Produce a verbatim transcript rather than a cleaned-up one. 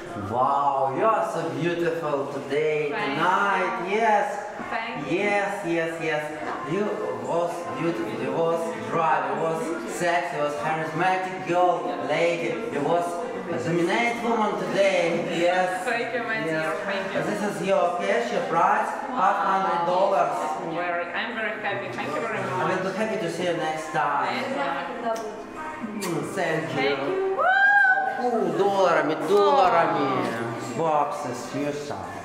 Wow, you are so beautiful today, Thank tonight. you. Yes. Thank you. Yes, yes, yes. You was beautiful. You was dry. You was sexy. You was charismatic girl, lady. You was a dominant woman today. Yes. Thank you, my Yes. dear. Thank you. This is your cash, your price, five hundred dollars. Very, I'm very happy. Thank you very I much. will be happy to see you next time. Mm, Thank Thank you. you. Фу, долларами, долларами. Баксы, смеешься.